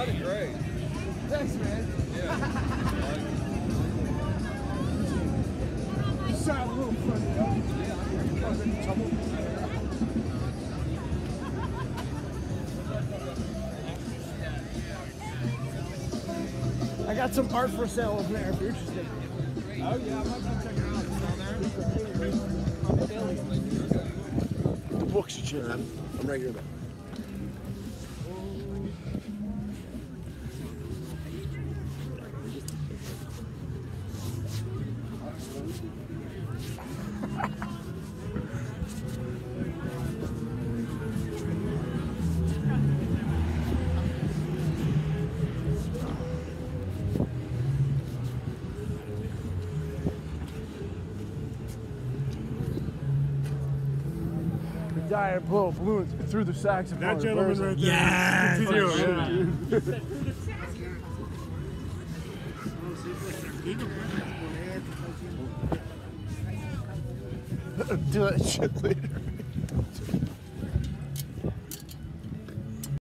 sounded great. Thanks, man. Yeah. You sound a little funny, though. Yeah, I was in trouble. I got some art for sale over there if you're interested. Oh, yeah, I might come check it out. It's down there. The books you check. I'm right here, though. Die and blow balloons through the saxophone. That gentleman right there. Yes! Do that shit later.